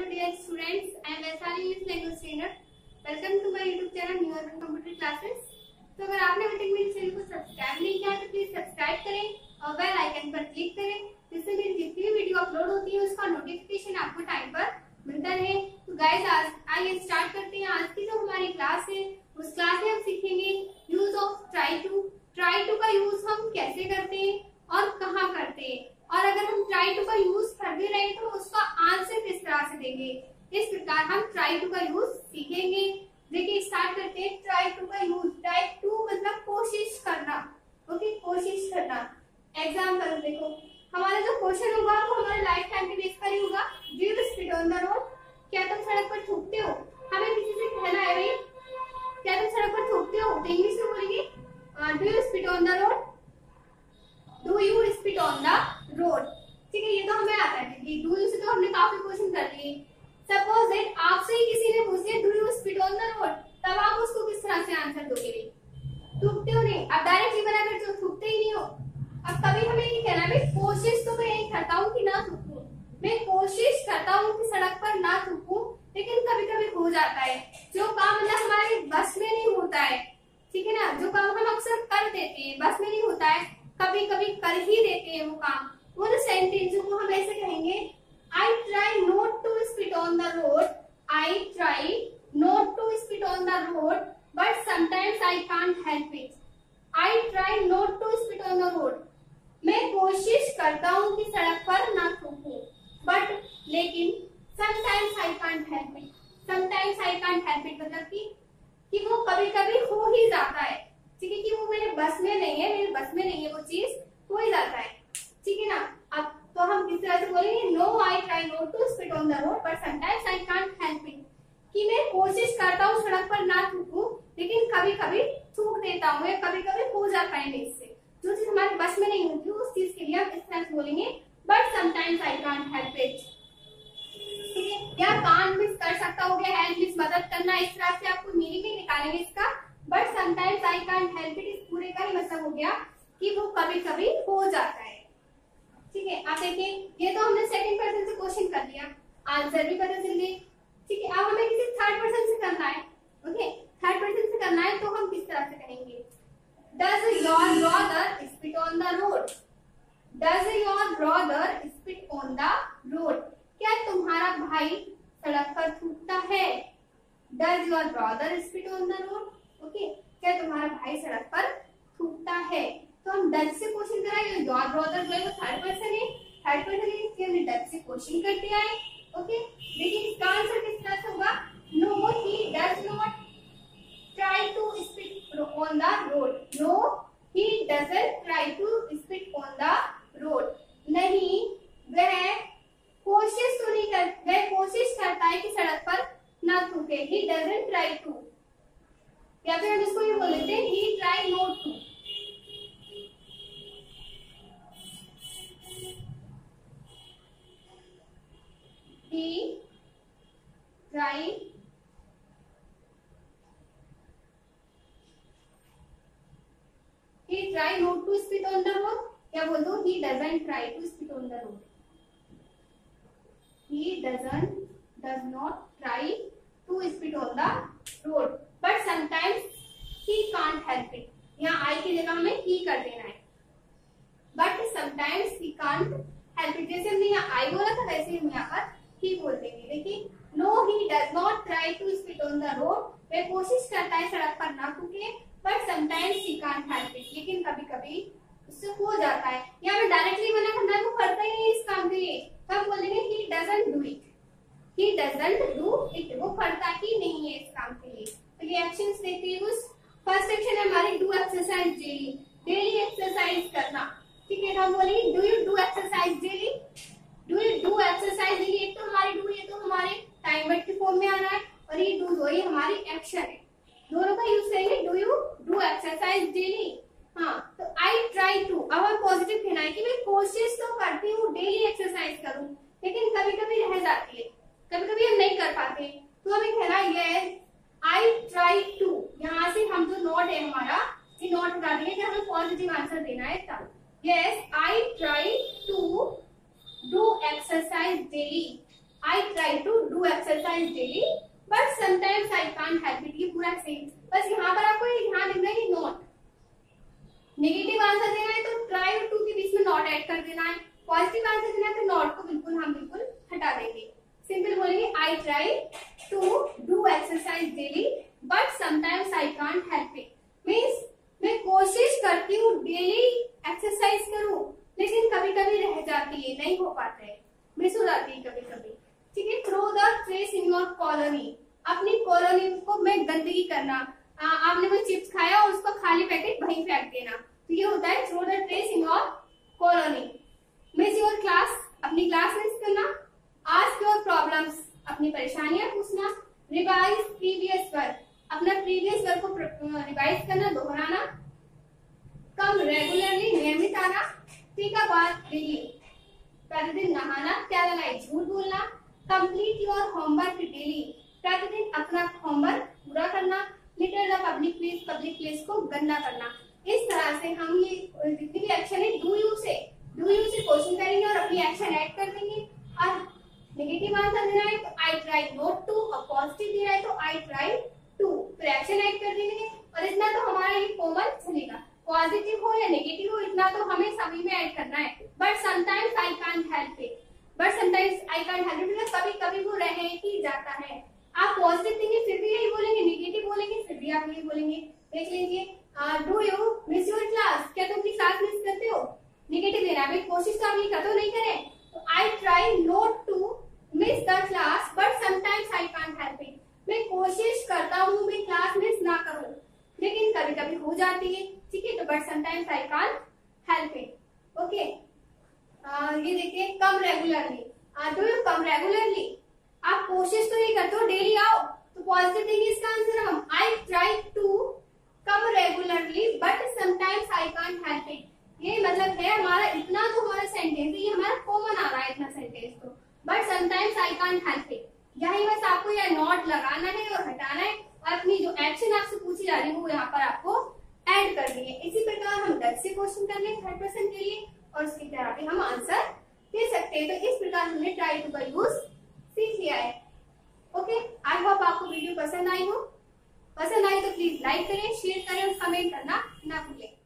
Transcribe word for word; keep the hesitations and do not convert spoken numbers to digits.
dear students. I am Vaishali, English language trainer. Welcome to my YouTube channel New Urban Computer Classes. तो अगर आपने अभी तक मेरे चैनल को सब्सक्राइब नहीं किया तो प्लीज सब्सक्राइब करें और बेल आइकन पर क्लिक करें, जिससे मेरी जितनी भी वीडियो अपलोड होती है उसका नोटिफिकेशन आपको टाइम पर मिलता रहे। तो गाइस आज आइए स्टार्ट करते हैं। आज की जो हमारी क्लास है उस क्लास में हम सीखेंगे use of try to. Try to का यूज हम कैसे करते हैं और कहाँ करते हैं, और अगर हम ट्राई टू का यूज कर भी रहे तो उसका आंसर किस तरह से देंगे। इस प्रकार हम ट्राई टू का यूज सीखेंगे। देखिए स्टार्ट करते हैं। ट्राई टू का यूज, ट्राई टू मतलब कोशिश करना, ओके, कोशिश करना। एग्जाम्पल देखो, हमारा जो क्वेश्चन होगा वो हमारे लाइफ टाइम के बेस पर ही होगा। Do you spit on the road? क्या तुम सड़क पर थूकते हो? हमें किसी से कहना है भाई क्या तुम सड़क पर थूकते हो, तो इंग्लिश में बोलेंगे do you spit on the road, do you spit on the road. ठीक है, ये तो हमें आता है कि डू यू से तो हमने काफी क्वेश्चन कर लिए। सपोज दैट आपसे ही किसी ने पूछ लिया do you spit on the road, तब आप उसको किस तरह से आंसर दोगे? थूकते हो नहीं, आप डायरेक्टली बना कर जो थूकते ही नहीं हो। अब कभी हमें ये कहना है कोशिश तो मैं यही करता हूँ कि ना थूकूं, मैं कोशिश करता हूँ कि सड़क पर ना थूकूं, लेकिन कभी कभी हो जाता है। जो काम मतलब हमारे बस में नहीं होता है, ठीक है ना, जो काम हम अक्सर कर देते हैं बस में नहीं होता है, कभी कभी कर ही देते हैं वो काम। वो जो सेंटेंस को हम ऐसे कहेंगे, आई try not to spit on the road, I try not to spit on the road but sometimes I can't help it. I try not to spit on the road, मैं कोशिश करता हूँ कि सड़क पर ना थूकूं, बट लेकिन sometimes I can't help it. Sometimes I can't help it मतलब कि कि वो कभी कभी हो ही जाता है, ठीक है, कि वो मेरे बस में नहीं है, मेरे बस में नहीं है, वो चीज हो ही जाता है, ठीक है ना। अब तो हम किस तरह से बोलेंगे, no I try not to spit on the road but sometimes I can't help it, कि मैं कोशिश करता हूँ सड़क पर ना थूकूं, लेकिन कभी कभी थूक देता हूँ, या कभी कभी हो जाता है मेरे से। जो चीज हमारे बस में नहीं होती उस चीज के लिए हम इस तरह से बोलेंगे but sometimes I can't help it, ठीक है। या कांट मिस कर सकता हो गया, हेल्प मिस मदद करना, इस तरह से आपको मीनिंग भी निकालेंगे इसका। But sometimes I can't help it इस पूरे का ही मतलब हो गया कि वो कभी कभी हो जाता है, ठीक है। आप देखिए ये तो हमने सेकंड पर्सन से क्वेश्चन कर लिया, आंसर भी पता चल गए, ठीक है। अब हमें किसी थर्ड पर्सन से करना है, ओके, थर्ड पर्सन से करना है तो हम किस तरह से कहेंगे, does your brother spit on the road, does your brother spit on the road, क्या तुम्हारा भाई सड़क पर थूकता है? Does your brother spit on the road, okay, क्या तुम्हारा भाई सड़क पर थूकता है? तो हम डज से क्वेश्चन कराएंगे, योर ब्रदर जो है वो थर्ड पर्सन है, थर्ड पर्सन है इसलिए हमने डज से क्वेश्चन करते आए, ओके। लेकिन इसका आंसर किस तरह से होगा, no he does not try to spit on the road, no he doesn't try to spit on the road, नहीं वह कोशिश तो नहीं कर, वह कोशिश करता है कि सड़क पर ना थूके, ही डजंट ट्राई टू, या फिर हम इसको ये बोल लेते हैं he try not to, he try he try not to spit on the road, क्या बोल दो, he doesn't try to spit on the road, he doesn't does not try to spit on the road but sometimes he can't help it। यहाँ I की जगह हमें he कर देना है, but sometimes he can't help it। जैसे हमने यहाँ I बोला था वैसे हम यहाँ पर he बोल देंगे। देखिए no he does not try to spit on the road, वह कोशिश करता है सड़क पर ना थूके, but sometimes he can't help it, लेकिन कभी कभी उससे हो जाता है। या मैं डायरेक्टली मना करना तो करता ही नहीं इस काम के लिए, तब बोलेंगे he doesn't do it, he doesn't do it, वो करता ही नहीं है इस काम के लिए। तो ये एक्शंस देखते हैं। उस फर्स्ट सेक्शन है हमारी do exercise daily, daily exercise करना, ठीक है। हम बोलेंगे do you do exercise daily, do you do exercise daily. एक तो हमारी डू, ये तो हमारे टाइम वर्ड के फॉर्म में आ रहा है, और ये डू जो ये हमारी एक्शन है, दोनों का यूज करेंगे, do you do exercise daily. हाँ, तो आई ट्राई टू, अब हम पॉजिटिव कहना है कि मैं कोशिश तो करती हूँ डेली एक्सरसाइज करूँ, लेकिन कभी कभी रह जाती है, कभी कभी हम नहीं कर पाते, तो हमें कहना है यस आई ट्राई टू। यहाँ से हम जो नोट है हमारा ये नोट हटा देंगे कि हमें पॉजिटिव आंसर देना है तब। Yes I try to do exercise daily, I try to do exercise daily but sometimes I can't help it. ये पूरा सेम, बस यहाँ पर आपको ये ध्यान देना है कि नॉट नेगेटिव आंसर देना है तो ट्राई और टू के बीच में नॉट ऐड कर देना है, पॉजिटिव आंसर देना है तो नॉट को बिल्कुल हम बिल्कुल हटा देंगे। सिंपल बोलेंगे आई try to do exercise daily but sometimes I can't help it. Means मैं कोशिश करती हूँ डेली एक्सरसाइज करूँ लेकिन कभी कभी रह जाती है, नहीं हो पाता है, मिस हो जाती है कभी कभी। ठीक है, throw the trash in your colony, अपनी कॉलोनी को में गंदगी करना। आ, आपने कोई चिप्स खाया और उसका खाली पैकेट वहीं फेंक देना, तो ये होता है throw the trash in your colony. Miss your class, अपनी क्लास मिस करना। आस्क योर प्रॉब्लम्स, अपनी परेशानियां पूछना। रिवाइज प्रीवियस वर्क, अपना प्रीवियस वर्क को रिवाइज करना, दोहराना। कम रेगुलरली, नियमित आना। टेक अ बाथ डेली, प्रतिदिन नहाना। टेल लाई, झूठ बोलना। कंप्लीट योर होमवर्क डेली, प्रतिदिन अपना होमवर्क पूरा करना। Litter the public place, public place को गंदा करना। इस तरह से हम ये जितनी भी एक्शन है डू यू से डू यू से क्वेश्चन करेंगे और अपनी एक्शन ऐड कर देंगे। और नेगेटिव आंसर देना है तो आई ट्राई नॉट टू, और पॉजिटिव देना है तो आई ट्राई टू, फिर एक्शन ऐड कर देंगे। और इतना तो हमारा ये कॉमन चलेगा, पॉजिटिव हो या नेगेटिव हो इतना तो हमें सभी में ऐड करना है। But sometimes I can't help it, but sometimes I can't help it मतलब कभी कभी वो रह ही जाता है। आप पॉजिटिव देंगे फिर भी यही बोलेंगे, नेगेटिव बोलेंगे फिर भी आप यही बोलेंगे। देख लीजिए, do you miss your class, क्या तुम अपनी क्लास मिस करते हो? नेगेटिव देना है, कोशिश तो आप ये करते हो नहीं करें, तो I try not to miss the class but sometimes I can't help it, मैं कोशिश करता हूँ मैं क्लास मिस ना करूँ लेकिन कभी कभी हो जाती है। ठीक है, तो but sometimes I can't help it. Okay, ये देखिए कम regularly, do you come regularly, आप कोशिश तो नहीं करते हो डेली आओ, तो पॉजिटिव देंगे इसका आंसर हम। आई try to come regularly but sometimes I can't help it, ये मतलब है हमारा इतना तो हमारा सेंटेंस है, ये हमारा कॉमन आ रहा है इतना सेंटेंस तो, but sometimes I can't help it. यही बस आपको यह नॉट लगाना है और हटाना है और अपनी जो एक्शन आपसे पूछी जा रही है वो यहाँ पर आपको ऐड कर दी है। इसी प्रकार हम दस से क्वेश्चन कर लें थर्ड पर्सन के लिए और उसकी तरह भी हम आंसर दे सकते हैं। तो इस प्रकार हमने ट्राई टू का यूज सीख लिया है। ओके, आई होप आपको वीडियो पसंद आई हो। पसंद आई तो प्लीज लाइक करें, शेयर करें और कमेंट करना ना भूलें।